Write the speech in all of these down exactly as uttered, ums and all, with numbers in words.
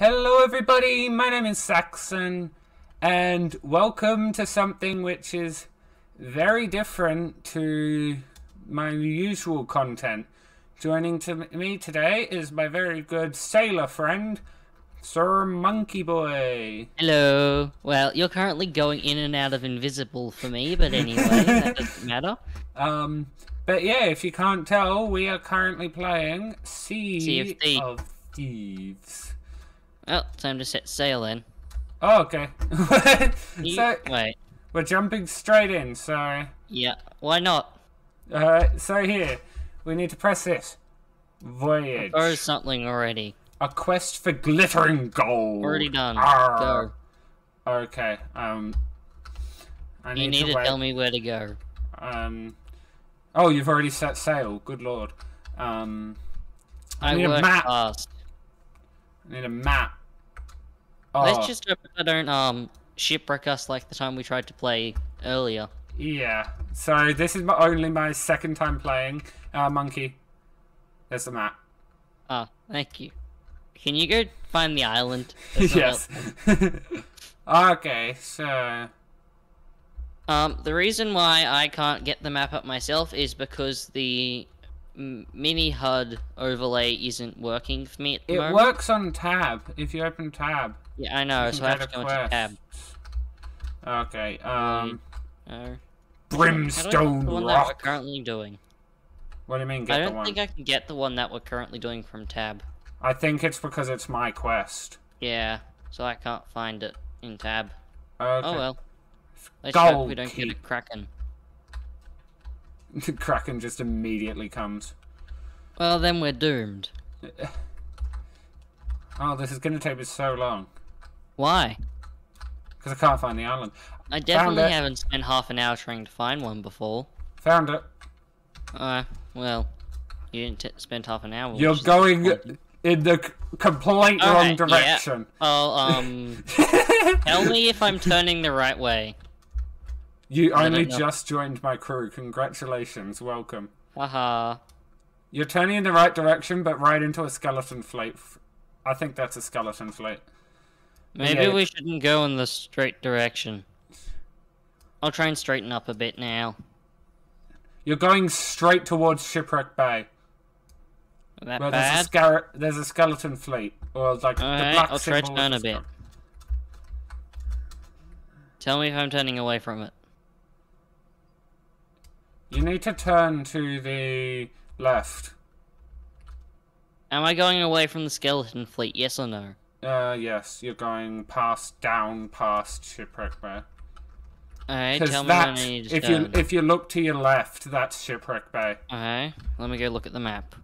Hello everybody, my name is Saxon, and welcome to something which is very different to my usual content. Joining to me today is my very good sailor friend, Sir Monkey Boy. Hello. Well, you're currently going in and out of invisible for me, but anyway, that doesn't matter. Um, but yeah, if you can't tell, we are currently playing Sea, Sea of Thieves. of Thieves. Well, time to set sail then. Oh, okay. You- so, Wait. we're jumping straight in, so... Yeah. Why not? Uh, so here, we need to press this. Voyage. Or something already. A quest for glittering gold. Already done. Arr. Go. Okay, um... I need, You need to, to wait. tell me where to go. Um... Oh, you've already set sail. Good lord. Um... I, I need a work map. fast. I need a map. Oh, Let's just hope I don't um shipwreck us like the time we tried to play earlier. yeah. So this is my, only my second time playing. Uh, Monkey. There's the map. Ah, thank you. Can you go find the island? That's not Yes. helpful. Okay, so... Um, the reason why I can't get the map up myself is because the m mini H U D overlay isn't working for me at the It moment. works on tab, if you open tab. Yeah, I know, You so can I have go to go to into tab. quests. Okay, um... No. Brimstone the one that we're Rock. currently doing. What do you mean, I get the don't one? think I can get the one that we're currently doing from tab. I think it's because it's my quest. Yeah, so I can't find it in tab. Okay. Oh well. Let's hope Gold we don't get a Keep. Kraken. The Kraken just immediately comes. Well, then we're doomed. Oh, this is going to take me so long. Why? Because I can't find the island. I definitely it. haven't spent half an hour trying to find one before. Found it. Uh, well, you didn't t spend half an hour. You're which is going disappointing. in the c- complete wrong Alright, yeah. direction. Oh, um, tell me if I'm turning the right way. You I only don't know. just joined my crew. Congratulations. Welcome. Haha. You're turning in the right direction, but right into a skeleton fleet. I think that's a skeleton fleet. Maybe Yeah. we shouldn't go in the straight direction. I'll try and straighten up a bit now. You're going straight towards Shipwreck Bay. That Where there's a, bad? scar there's a skeleton fleet. Or like the Alright, black I'll try to symbol turn of a the bit. skull. Tell me if I'm turning away from it. You need to turn to the left. Am I going away from the skeleton fleet, yes or no? Uh, yes, you're going past, down past Shipwreck Bay. Alright, Because tell me when I that, need to if you turn. if you look to your left, that's Shipwreck Bay. Okay, let me go look at the map.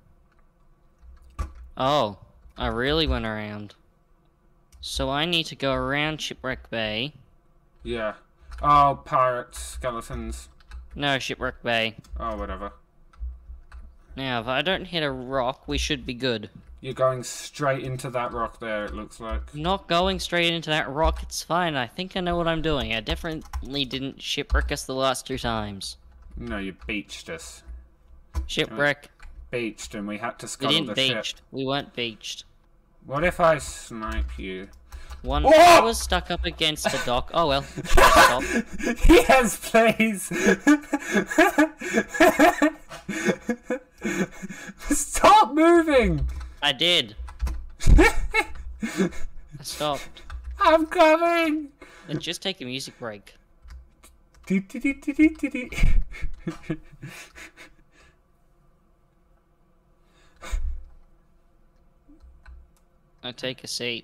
Oh, I really went around. So I need to go around Shipwreck Bay. Yeah. Oh, pirates, skeletons. No, Shipwreck Bay. Oh, whatever. Now, if I don't hit a rock, we should be good. You're going straight into that rock there, it looks like. I'm not going straight into that rock, it's fine. I think I know what I'm doing. I definitely didn't shipwreck us the last two times. No, you beached us. Shipwreck. Beached, and we had to We scuttle didn't the beached. ship. We weren't beached. What if I snipe you? One Oh! was stuck up against the dock. Oh well. Stop. Yes, please! Stop moving! I did. I stopped. I'm coming! Let's just take a music break. I take a seat.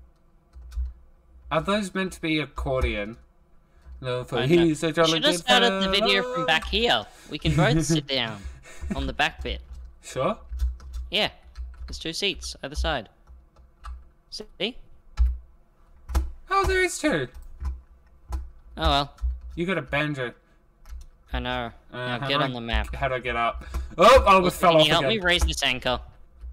Are those meant to be accordion? No, for I know. he's a jolly Should have good started the video fellow. from back here. We can both sit down on the back bit. Sure. Yeah, there's two seats either side. See? Oh, there is two. Oh well. You got a banjo. I know. Uh, Now how get do on I- the map. How do I get up? Oh, I almost fell Can off you help again. me raise this anchor?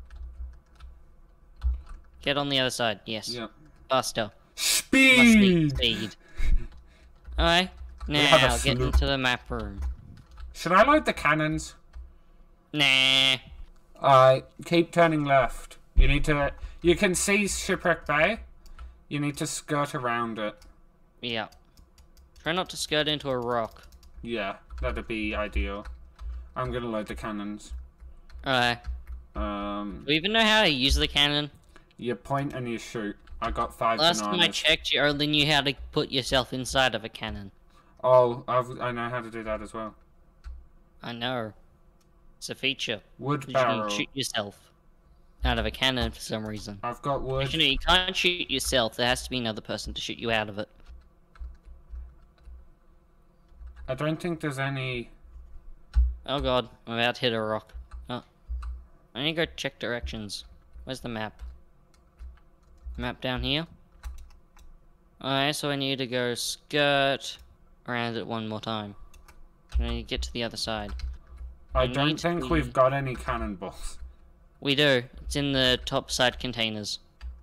Get on the other side. Yes. Yep. Faster. Must need Speed! speed. Alright. have a Now get sloop. into the map room. Should I load the cannons? Nah. Alright, keep turning left. You need to You can see Shipwreck Bay. You need to skirt around it. Yeah. Try not to skirt into a rock. Yeah, that'd be ideal. I'm gonna load the cannons. Alright. Um, Do you even know how to use the cannon? you point and you shoot. I got five Last time I bananas. checked, you only knew how to put yourself inside of a cannon. Oh, I've, I know how to do that as well. I know. It's a feature. Wood 'Cause you barrel. can shoot yourself out of a cannon for some reason. I've got wood. Actually, you can't shoot yourself. There has to be another person to shoot you out of it. I don't think there's any... Oh god, I'm about to hit a rock. Oh. I need to go check directions. Where's the map? Map down here? Alright, so I need to go skirt around it one more time. I need to get to the other side. I, I don't need think to- we've got any cannonballs. We do. It's in the top side containers.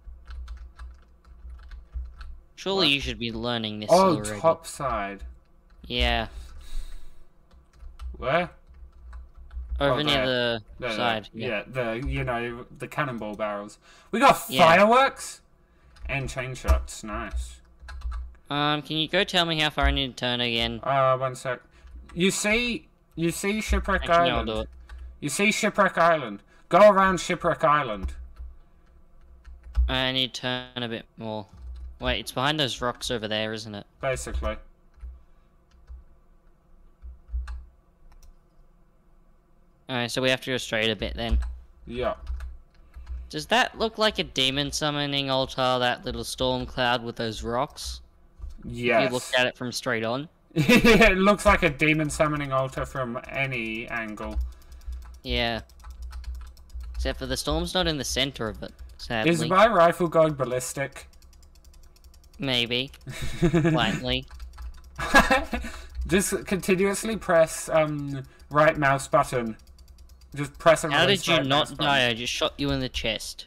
Surely What? you should be learning this Oh, already. top side. Yeah. Where? Over Oh, near there. the There, there. side. Yeah. the, you know, the cannonball barrels. We got Yeah. fireworks? And chain shots, nice. Um, can you go tell me how far I need to turn again? Uh, one sec. You see, you see Shipwreck Actually, no, I'll Island? do it. You see Shipwreck Island? Go around Shipwreck Island. I need to turn a bit more. Wait, it's behind those rocks over there, isn't it? Basically. Alright, so we have to go straight a bit then. Yeah. Does that look like a demon summoning altar, that little storm cloud with those rocks? Yes. You looked at it from straight on? It looks like a demon summoning altar from any angle. Yeah. Except for the storm's not in the center of it, sadly. Is my rifle going ballistic? Maybe. Slightly. Just continuously press um right mouse button. Just press and How release did you right mouse not button. die? I just shot you in the chest.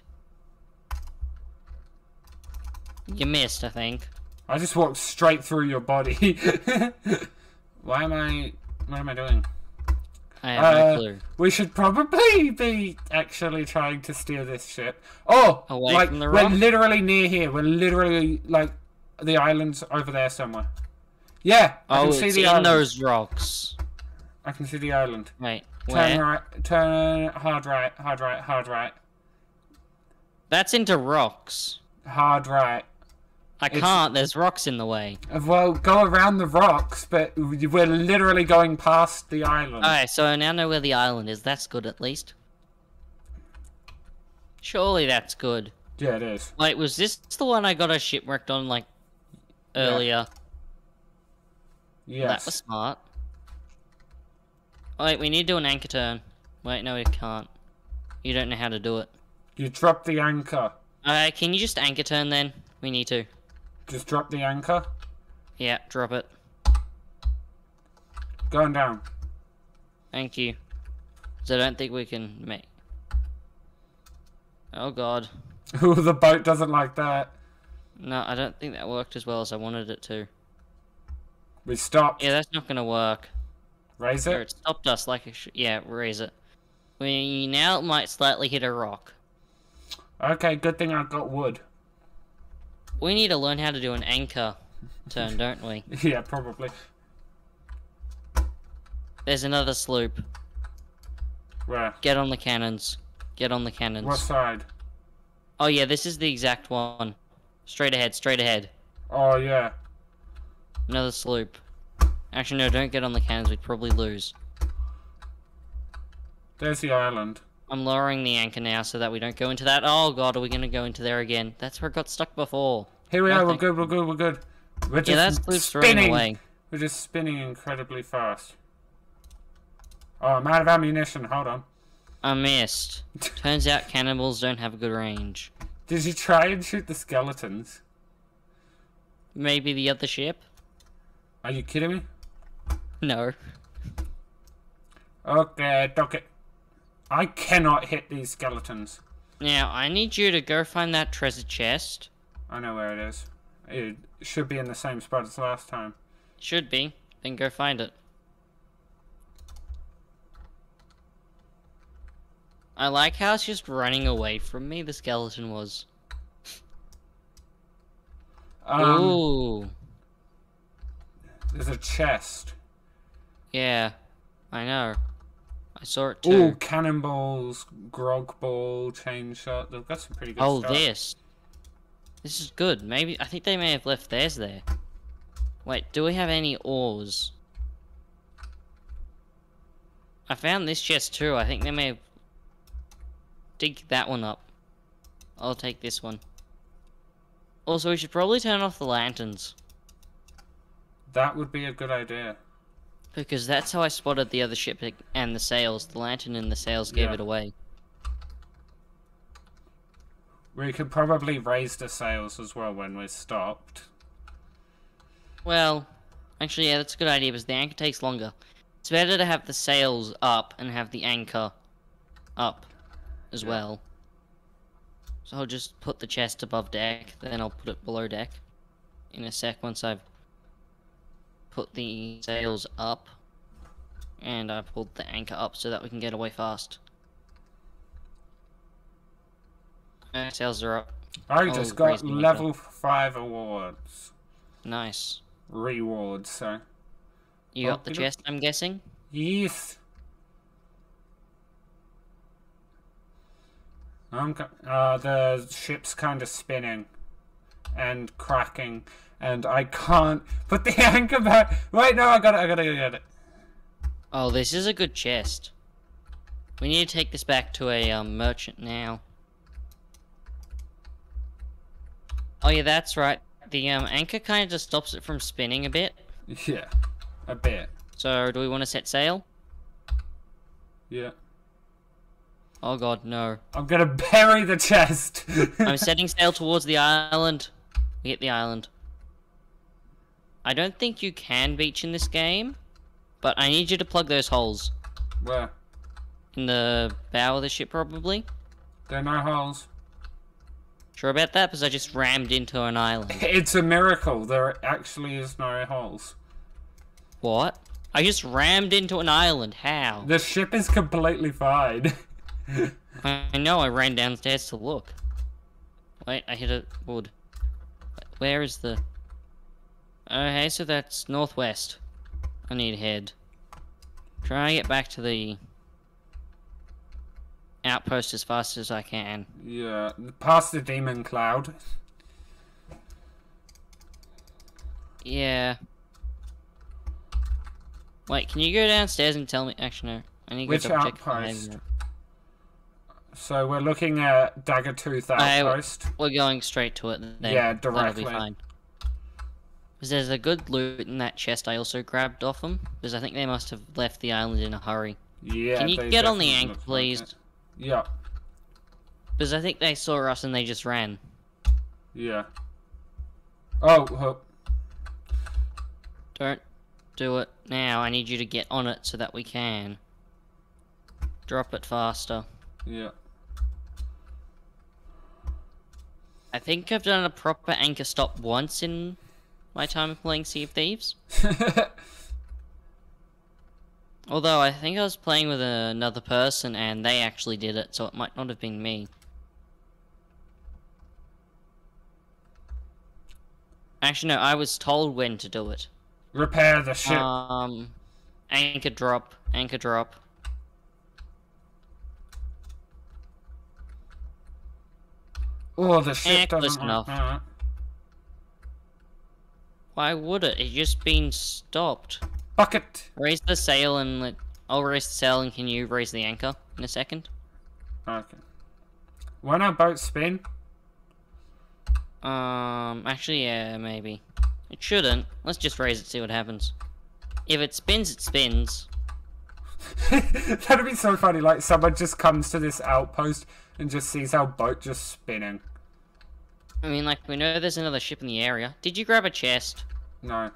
You missed, I think. I just walked straight through your body. Why am I... What am I doing? I have Uh, no clue. We should probably be actually trying to steer this ship. Oh! Away like, from the we're rock? literally near here. We're literally, like, the island's over there somewhere. Yeah! I Oh, can see it's the in island. those rocks. I can see the island. Wait, Turn where? right, turn hard right, hard right, hard right, That's into rocks. hard right. I It's- can't, there's rocks in the way. Well, go around the rocks, but we're literally going past the island. Alright, so I now know where the island is. That's good, at least. Surely that's good. Yeah, it is. Wait, was this the one I got a shipwrecked on, like, earlier? Yes. That was smart. Wait, we need to do an anchor turn. Wait, no, we can't. You don't know how to do it. You drop the anchor. Alright, can you just anchor turn then? We need to. Just drop the anchor. Yeah, drop it. Going down. Thank you. So I don't think we can make... Oh god. Ooh, the boat doesn't like that. No, I don't think that worked as well as I wanted it to. We stopped. Yeah, that's not gonna work. Raise Or it. it stopped us like it sh- yeah, raise it. We now might slightly hit a rock. Okay, good thing I got wood. We need to learn how to do an anchor turn, don't we? Yeah, probably. There's another sloop. Where? Get on the cannons. Get on the cannons. What side? Oh yeah, this is the exact one. Straight ahead, straight ahead. Oh, yeah. Another sloop. Actually, no, don't get on the cannons. We'd probably lose. There's the island. I'm lowering the anchor now so that we don't go into that. Oh god, are we gonna go into there again? That's where it got stuck before. Here we are. We're Nothing. good. We're good. We're good. We're just Yeah, that sloop's running spinning. away. We're just spinning incredibly fast. Oh, I'm out of ammunition. Hold on. I missed. Turns out cannibals don't have a good range. Did you try and shoot the skeletons? Maybe the other ship? Are you kidding me? No. Okay, dock it. I cannot hit these skeletons. Now, I need you to go find that treasure chest. I know where it is. It should be in the same spot as last time. Should be. Then go find it. I like how it's just running away from me, the skeleton was. Um, Ooh. There's a chest. Yeah, I know. I saw it too. Ooh, cannonballs, grog ball, chain shot. They've got some pretty good Oh, stuff. this. This is good. Maybe, I think they may have left theirs there. Wait, do we have any ores? I found this chest too. I think they may have... Dig that one up. I'll take this one. Also, we should probably turn off the lanterns. That would be a good idea. Because that's how I spotted the other ship and the sails. The lantern and the sails gave Yeah. it away. We could probably raise the sails as well when we're stopped. Well, actually, yeah, that's a good idea because the anchor takes longer. It's better to have the sails up and have the anchor up as Yeah. well. So I'll just put the chest above deck, then I'll put it below deck in a sec once I've put the sails up and I've pulled the anchor up so that we can get away fast. Uh, sails are up. I Oh, just got raise the anchor. level five awards. Nice. Rewards, so. You Oh, got the you got- chest, I'm guessing? Yes. I'm go- uh, the ship's kind of spinning and cracking, and I can't put the anchor back. Wait, no, I got it. I got it. I got it. Oh, this is a good chest. We need to take this back to a um, merchant now. Oh yeah, that's right. The um, anchor kind of just stops it from spinning a bit. Yeah, a bit. So, do we want to set sail? Yeah. Oh god, no. I'm gonna bury the chest. I'm setting sail towards the island. We hit the island. I don't think you can beach in this game, but I need you to plug those holes. Where? In the bow of the ship, probably. There are no holes. Sure about that? Because I just rammed into an island. It's a miracle. There actually is no holes. What? I just rammed into an island. How? The ship is completely fine. I know, I ran downstairs to look. Wait, I hit a wood. Where is the... Okay, so that's northwest. I need to head. Try and get back to the outpost as fast as I can. Yeah, past the demon cloud. Yeah. Wait, can you go downstairs and tell me... Actually, no. I need to Which go double check if I outpost? have- So we're looking at Daggertooth I- outpost. We're going straight to it then. Yeah, That'll directly. be fine. Because there's a good loot in that chest I also grabbed off them. Because I think they must have left the island in a hurry. Yeah. Can you they get on the definitely anchor, look like please? it. Yeah, Because I think they saw us and they just ran. yeah. Oh, oh, Don't do it now. I need you to get on it so that we can. Drop it faster. yeah. I think I've done a proper anchor stop once in my time of playing Sea of Thieves. Although I think I was playing with another person and they actually did it, so it might not have been me. Actually, no, I was told when to do it. Repair the ship. Um, anchor drop, anchor drop. Oh, the ship eh, close doesn't enough. like that. Why would it? It's just been stopped. Bucket. Raise the sail and let... I'll raise the sail and can you raise the anchor in a second? Okay. Won't our boat spin? Um, actually, yeah, maybe. It shouldn't. Let's just raise it, see what happens. If it spins, it spins. That'd be so funny. Like someone just comes to this outpost and just sees our boat just spinning. I mean, like, we know there's another ship in the area. Did you grab a chest? No,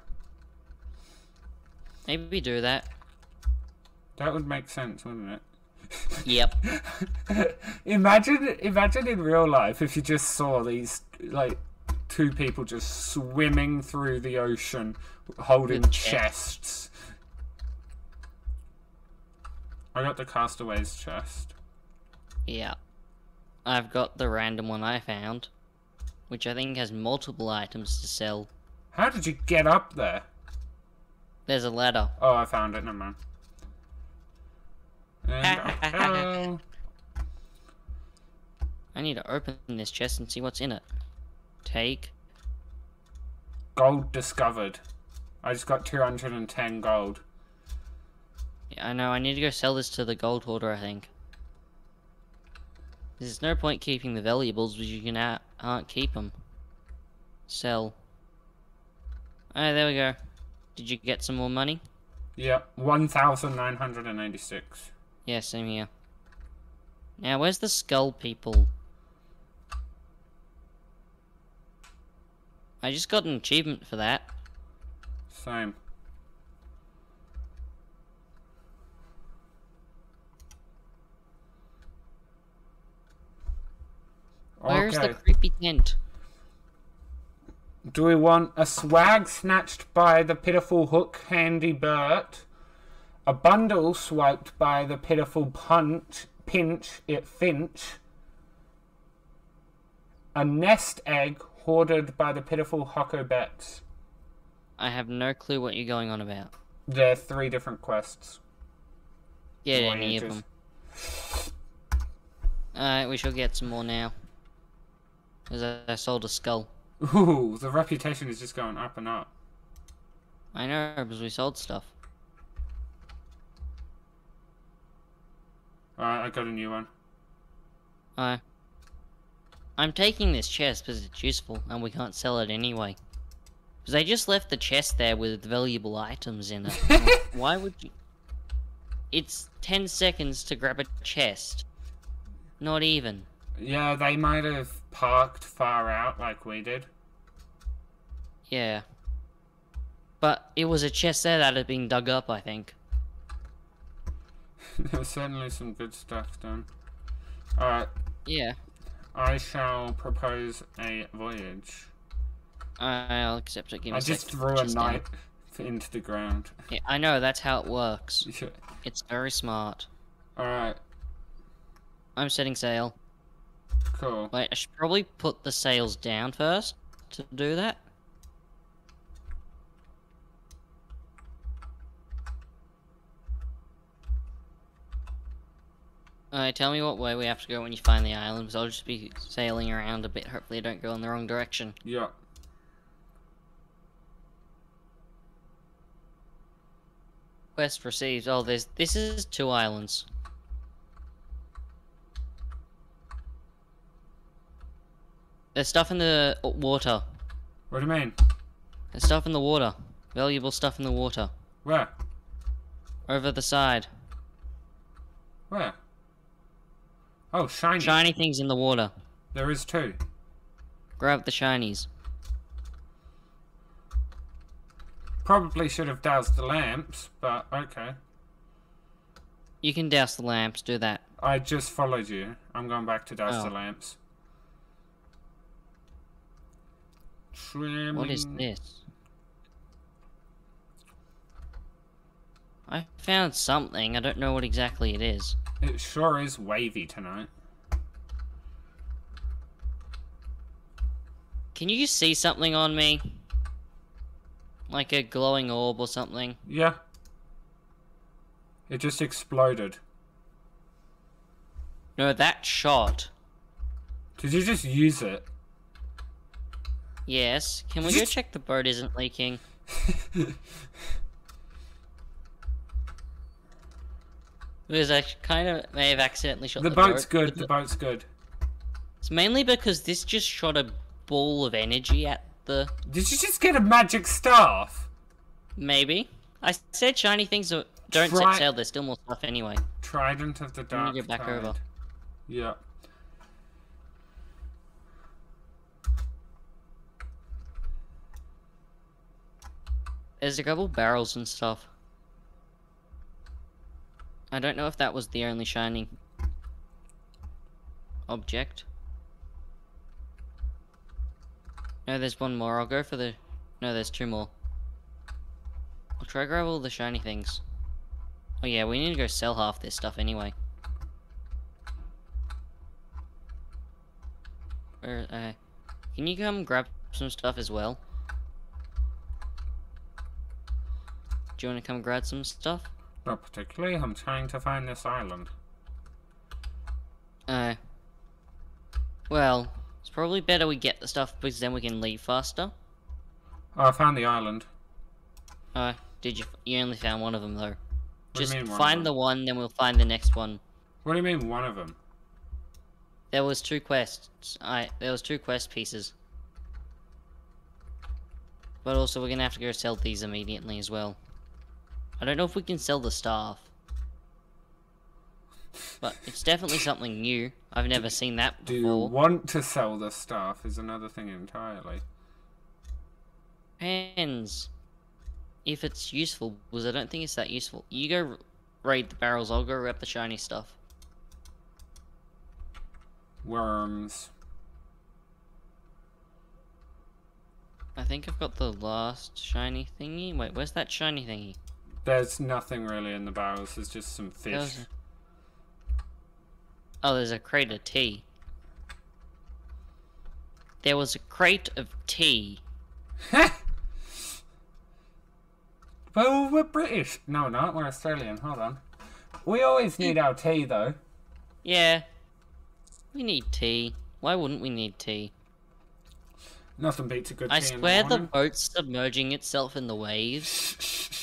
Maybe do that. that would make sense, wouldn't it? Yep. imagine, imagine in real life if you just saw these like two people just swimming through the ocean holding With chests. chests. I got the castaway's chest. Yeah. I've got the random one I found, which I think has multiple items to sell. How did you get up there? There's a ladder. Oh, I found it. Never mind. And up we go. I need to open this chest and see what's in it. Take. Gold discovered. I just got two hundred ten gold. Yeah, I know. I need to go sell this to the gold hoarder, I think. There's no point keeping the valuables because you can out, can't keep them. Sell. Oh, there we go. Did you get some more money? Yeah, one thousand nine hundred eighty-six. Yeah, same here. Now, where's the skull people? I just got an achievement for that. Same. Where's Okay. the creepy tent? Do we want a swag snatched by the pitiful Hook Handy Bert? A bundle swiped by the pitiful Punch Pinch It Finch? A nest egg hoarded by the pitiful Hocko Bets? I have no clue what you're going on about. They're three different quests. Get any of Voyages. them. Alright, we shall get some more now. Because I, I sold a skull. Ooh, the reputation is just going up and up. I know, because we sold stuff. Alright, I got a new one. Uh, I'm taking this chest because it's useful and we can't sell it anyway. Because they just left the chest there with valuable items in it. Why would you... It's ten seconds to grab a chest. Not even. Yeah, they might have parked far out like we did. Yeah. But it was a chest there that had been dug up, I think. There was certainly some good stuff done. Alright, Yeah. I shall propose a voyage. I'll accept it. Give me I a sec just to threw put a this down. knight into the ground. Yeah, I know, that's how it works. Yeah. It's very smart. Alright, I'm setting sail. cool. Wait, I should probably put the sails down first to do that. Alright, tell me what way we have to go when you find the island, because I'll just be sailing around a bit. Hopefully I don't go in the wrong direction. Yeah. Quest received. Oh, there's... This is two islands. There's stuff in the water. What do you mean? There's stuff in the water. Valuable stuff in the water. Where? Over the side. Where? Oh, shiny. Shiny things in the water. There is two. Grab the shinies. Probably should have doused the lamps, but okay. You can douse the lamps, do that. I just followed you. I'm going back to douse Oh. the lamps. Trimming. What is this? I found something, I don't know what exactly it is. It sure is wavy tonight. Can you see something on me? Like a glowing orb or something? Yeah. It just exploded. No, that shot. Did you just use it? Yes. Can we Did go you- check the boat isn't leaking? Because I kind of may have accidentally shot The the, boat's boat, good, but the the- boat's good. It's mainly because this just shot a ball of energy at the... Did you just get a magic staff? Maybe. I said shiny things that don't Try- set sail, there's still more stuff anyway. Trident of the Let Dark me go back Tide. over. Yeah. There's a couple barrels and stuff. I don't know if that was the only shining object. No, there's one more. I'll go for the... No, there's two more. I'll try grab all the shiny things. Oh yeah, we need to go sell half this stuff anyway. Can you come grab some stuff as well? Do you want to come grab some stuff? Not particularly. I'm trying to find this island. Uh. Well, it's probably better we get the stuff because then we can leave faster. Oh, I found the island. Uh, did you? You only found one of them though. What do you Just mean, one of find them? the one, then we'll find the next one. What do you mean, one of them? There was two quests. I there was two quest pieces. But also we're gonna have to go sell these immediately as well. I don't know if we can sell the staff. But it's definitely something new. I've never seen that Do you before. want to sell the staff is another thing entirely. Depends if it's useful, because I don't think it's that useful. You go raid the barrels, I'll go grab the shiny stuff. Worms. I think I've got the last shiny thingy. Wait, where's that shiny thingy? There's nothing really in the barrels, there's just some fish. There's a- Oh, there's a crate of tea. There was a crate of tea. Well, we're British. No, not. We're Australian. Hold on. We always need our tea, though. Yeah. We need tea. Why wouldn't we need tea? Nothing beats a good tea I in swear the the morning. boat's submerging itself in the waves.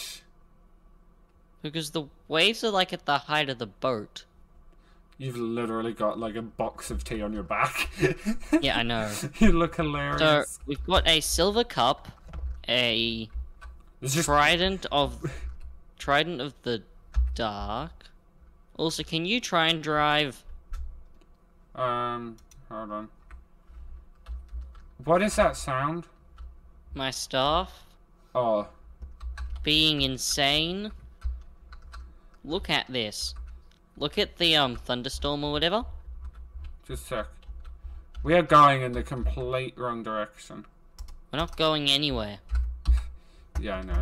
Because the waves are like at the height of the boat. You've literally got like a box of tea on your back. Yeah, I know. You look hilarious. So, we've got a silver cup, a It's just trident of... Trident of the dark. Also, can you try and drive... Um, hold on. What is that sound? my staff Oh, being insane? Look at this. Look at the um thunderstorm or whatever. just a sec. We are going in the complete wrong direction. We're not going anywhere. Yeah, I know.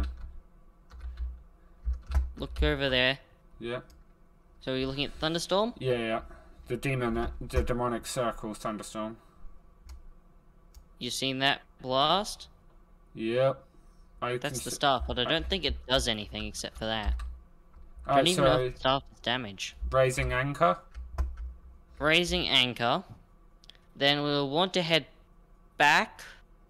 Look over there. Yeah. So are you looking at thunderstorm? Yeah, yeah. The demon, the demonic circle thunderstorm. You seen that blast? Yep. I That's can the s- staff, but I don't think it does anything except for that. I Alright, don't even know so if the staff does damage. raising anchor. Raising anchor. Then we'll want to head back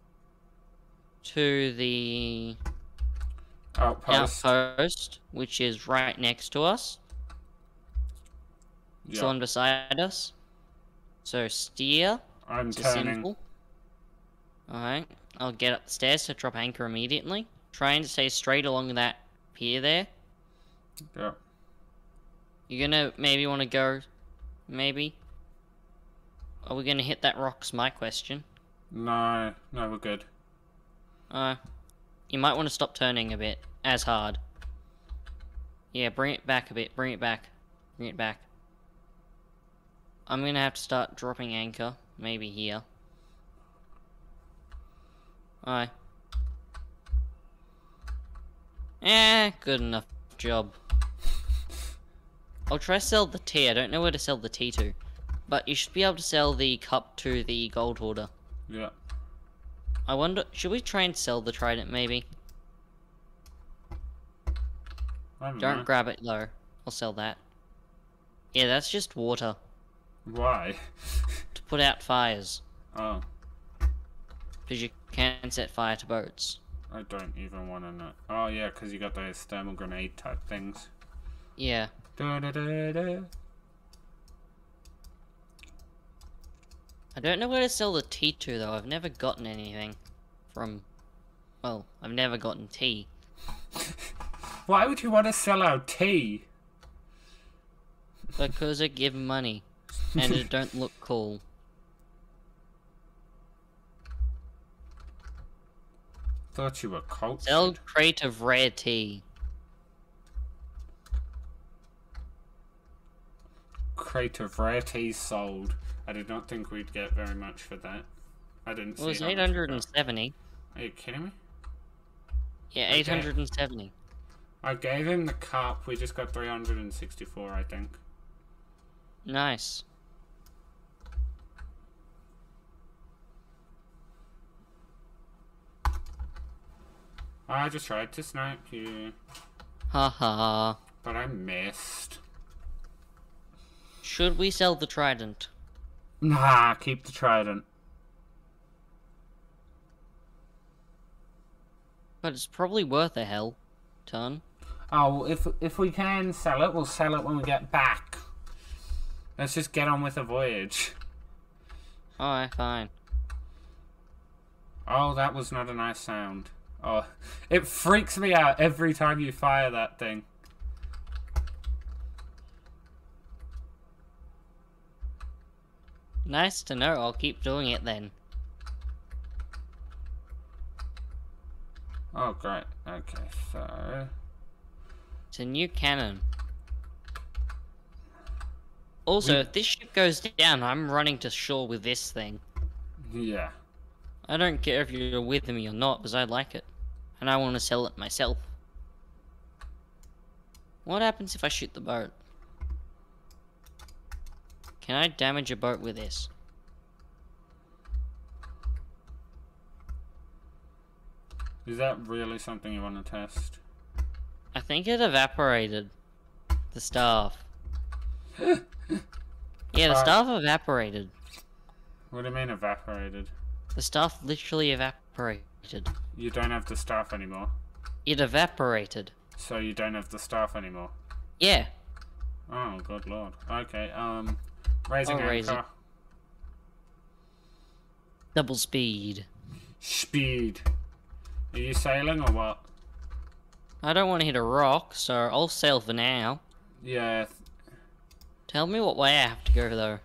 to the Outpost. outpost, which is right next to us. It's the Yeah. one beside us. So steer. I'm It's a turning. simple. Alright, I'll get up the stairs to drop anchor immediately. Trying to stay straight along that pier there. Yeah. You're gonna maybe want to go, maybe? Are we gonna hit that rock's my question. No, no, we're good. Uh, you might want to stop turning a bit, as hard. Yeah, bring it back a bit, bring it back. Bring it back. I'm gonna have to start dropping anchor, maybe here. Alright. Eh, good enough job. I'll try to sell the tea. I don't know where to sell the tea to. But you should be able to sell the cup to the gold hoarder. Yeah. I wonder, should we try and sell the trident maybe? I don't, Don't know. grab it though. I'll sell that. Yeah, that's just water. Why? To put out fires. Oh, Because you can set fire to boats. I don't even want to know. Oh yeah, because you got those thermal grenade type things. Yeah. Da, da, da, da. I don't know where to sell the tea to though. I've never gotten anything from... Well, I've never gotten tea. Why would you want to sell out tea? Because it give money. And it don't look cool. Thought you were cultured. Sell crate of rare tea. Crate of rare tea sold. I did not think we'd get very much for that. I didn't It was see how much eight we hundred got. seventy. Are you kidding me? Yeah, Okay. eight hundred seventy. I gave him the cup. We just got three hundred sixty-four, I think. Nice. I just tried to snipe you. Ha ha. But I missed. Should we sell the trident? Nah, keep the trident. But it's probably worth a hell ton. Oh, if if we can sell it, we'll sell it when we get back. Let's just get on with the voyage. Alright, fine. Oh, that was not a nice sound. Oh, it freaks me out every time you fire that thing. Nice to know, I'll keep doing it then. Oh, great. Okay, so... It's a new cannon. Also, We- if this ship goes down, I'm running to shore with this thing. Yeah. I don't care if you're with me or not, because I like it. And I want to sell it myself. What happens if I shoot the boat? Can I damage a boat with this? Is that really something you want to test? I think it evaporated. The staff. Yeah, the Alright. staff evaporated. What do you mean evaporated? The staff literally evaporated. You don't have the staff anymore. It evaporated. So you don't have the staff anymore. Yeah. Oh, good lord. Okay, um... Raising I'll raise anchor. Double speed. Speed. Are you sailing or what? I don't want to hit a rock, so I'll sail for now. Yeah. Tell me what way I have to go, though.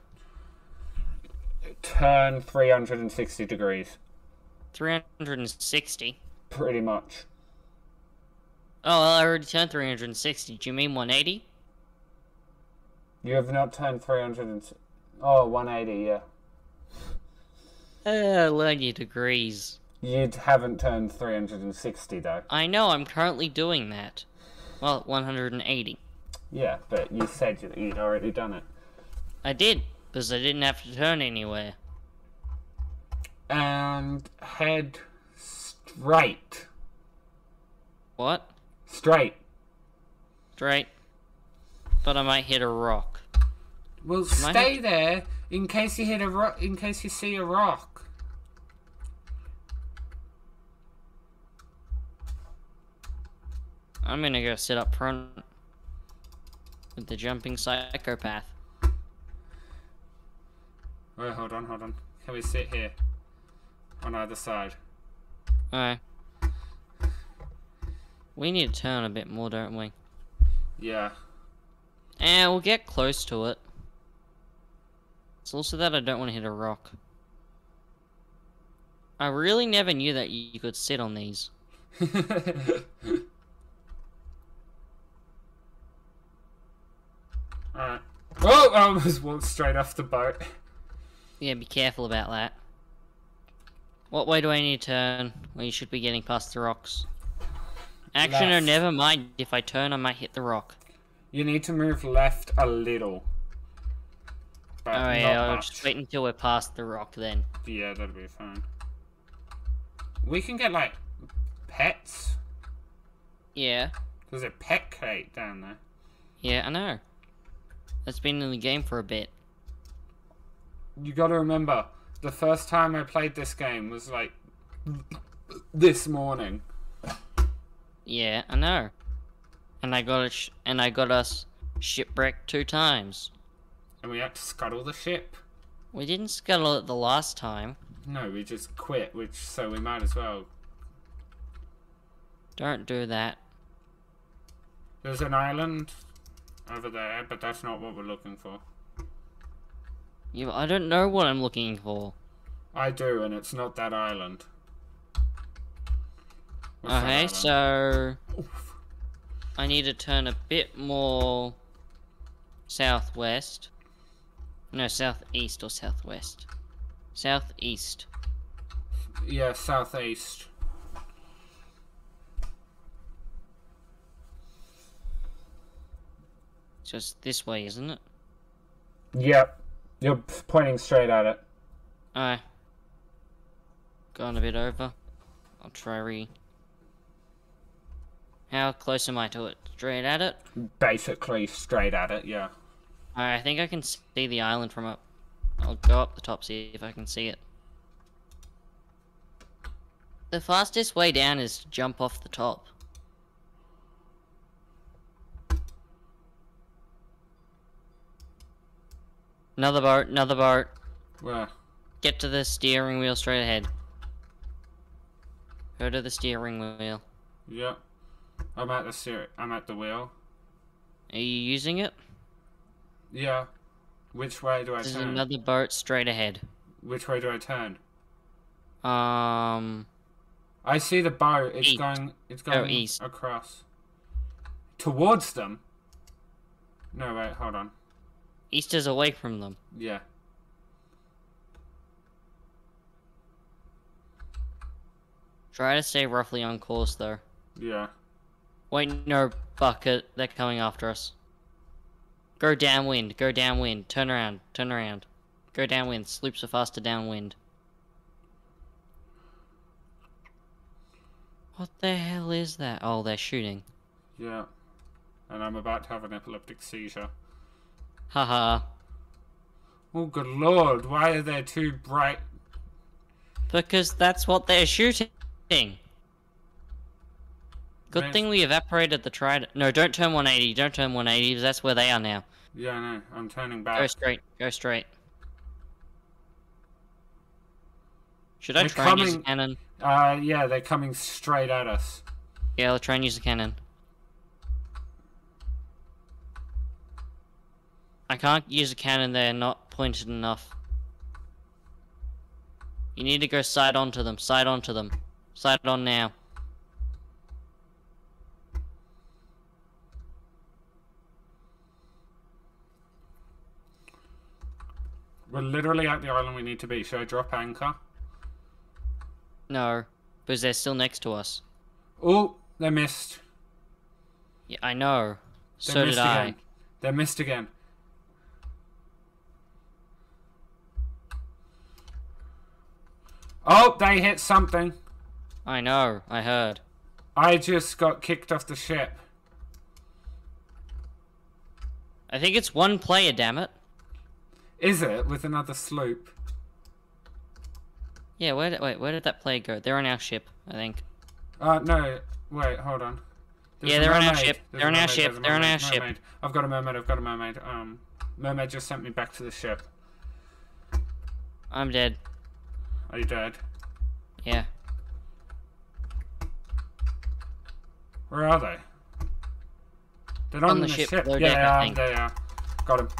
Turn three hundred sixty degrees. three hundred sixty? Pretty much. Oh, well, I already turned three hundred sixty. Do you mean one eighty? You have not turned three hundred and... Oh, one eighty, yeah. Uh, learn your degrees. You haven't turned three hundred sixty, though. I know, I'm currently doing that. Well, one hundred eighty. Yeah, but you said you- you'd already done it. I did, because I didn't have to turn anywhere. And head straight. What? Straight. Straight. But I might hit a rock. Well, Am I stay there in case you hit a rock. In case you see a rock. I'm gonna go sit up front with the jumping psychopath. Wait, hold on, hold on. Can we sit here on either side? Alright. We need to turn a bit more, don't we? Yeah. And we'll get close to it. It's also that I don't want to hit a rock. I really never knew that you could sit on these. Alright. Oh, I almost walked straight off the boat. Yeah, be careful about that. What way do I need to turn? Well, you should be getting past the rocks. Action or Left. never mind. If I turn, I might hit the rock. You need to move left a little. But Alright, not I'll much. just wait until we're past the rock then. Yeah, that'll be fine. We can get, like, pets. Yeah. There's a pet crate down there. Yeah, I know. It's been in the game for a bit. You gotta remember, the first time I played this game was, like, this morning. Yeah, I know. And I got a sh and I got us shipwrecked two times. And we had to scuttle the ship. We didn't scuttle it the last time. No, we just quit, which, so we might as well. Don't do that. There's an island over there, but that's not what we're looking for. You, I don't know what I'm looking for. I do, and it's not that island. What's that Okay, island? so Oof. I need to turn a bit more southwest. No, southeast or southwest. Southeast. Yeah, southeast. Just this way, isn't it? Yep. You're p- pointing straight at it. Alright. Gone a bit over. I'll try re... How close am I to it? Straight at it? Basically straight at it, yeah. Alright, I think I can see the island from up. I'll go up the top, see if I can see it. The fastest way down is to jump off the top. Another boat, another boat. Where? Get to the steering wheel straight ahead. Go to the steering wheel. Yeah. I'm at the steer I'm at the wheel. Are you using it? Yeah. Which way do I There's turn? another boat straight ahead. Which way do I turn? Um... I see the boat. It's East. going it's Go going east. across. Towards them? No, wait, hold on. East is away from them. Yeah. Try to stay roughly on course, though. Yeah. Wait, no, bucket. They're coming after us. Go downwind. Go downwind. Turn around. Turn around. Go downwind. Sloops are faster downwind. What the hell is that? Oh, they're shooting. Yeah. And I'm about to have an epileptic seizure. Haha. Oh, good lord. Why are there two bright... Because that's what they're shooting. Good Man. thing we evaporated the trident. No, don't turn one eighty. Don't turn one eighty, because that's where they are now. Yeah, I know. I'm turning Go back. straight. Go straight. Should I They're try and use a coming- cannon? Uh, yeah, they're coming straight at us. Yeah, I'll try and use a cannon. I can't use a cannon, they're not pointed enough. You need to go side onto them, side onto them. Side on now. We're literally at the island we need to be. Should I drop anchor? No, because they're still next to us. Oh, they missed. Yeah, I know. They So missed did I. again. They missed again. Oh, they hit something. I know, I heard. I just got kicked off the ship. I think it's one player, damn it. Is it? With another sloop? Yeah, where did, wait, where did that player go? They're on our ship, I think. Uh, no. Wait, hold on. There's Yeah, a they're on our mermaid. ship. There's They're a on our mermaid, ship. there's a They're on mermaid, our ship. mermaid. I've got a mermaid. I've got a mermaid. Um, mermaid just sent me back to the ship. I'm dead. Are you dead? Yeah. Where are they? They're not On in the the ship, ship. below Yeah, deck, they I are. think. They are. Got him.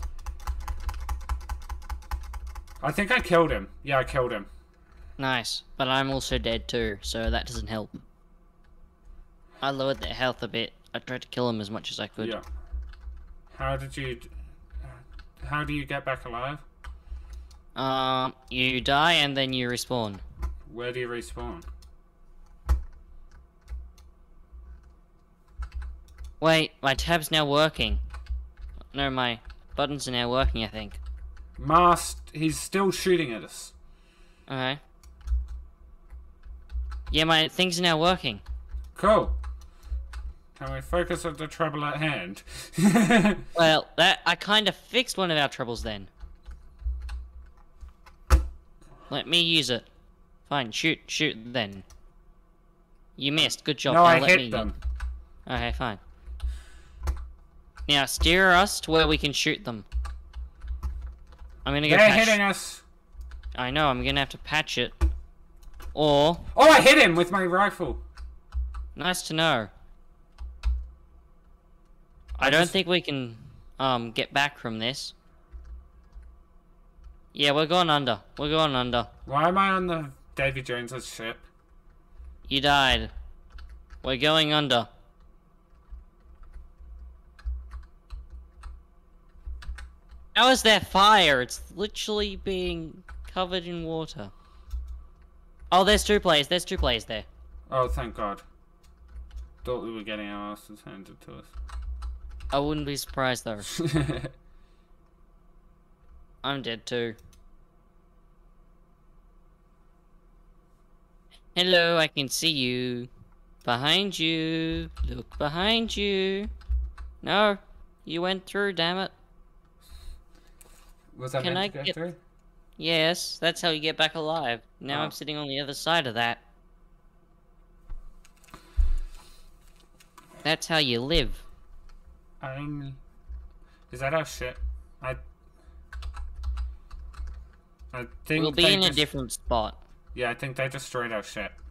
I think I killed him. Yeah, I killed him. Nice. But I'm also dead too, so that doesn't help. I lowered their health a bit. I tried to kill them as much as I could. Yeah. How did you... How do you get back alive? Um, you die and then you respawn. Where do you respawn? Wait, my tab's now working. No, my buttons are now working, I think. Mast... He's still shooting at us. Okay. Yeah, my things are now working. Cool. Can we focus on the trouble at hand? Well, that I kind of fixed one of our troubles then. Let me use it. Fine, shoot, shoot then. You missed. Good job. No, now I let hit me... them. Okay, fine. Now steer us to where we can shoot them. I'm gonna go They're patch. hitting us. I know. I'm gonna have to patch it. Or Oh, I hit him with my rifle. nice to know. I, I don't just- think we can um get back from this. Yeah, we're going under. We're going under. Why am I on the Davy Jones's ship? You died. We're going under. How is there fire? It's literally being covered in water. Oh, there's two players. There's two players there. Oh, thank God. Thought we were getting our asses handed to I wouldn't be surprised though. us. I'm dead too. Hello, I can see you. behind you. Look behind you. No, you went through, damn it. Was I Can meant I to go get- through? Yes, that's how you get back alive. Now Oh. I'm sitting on the other side of that. That's how you live. I'm... Is that our ship? I... I think We'll be they in a just- different spot. Yeah, I think they destroyed our ship.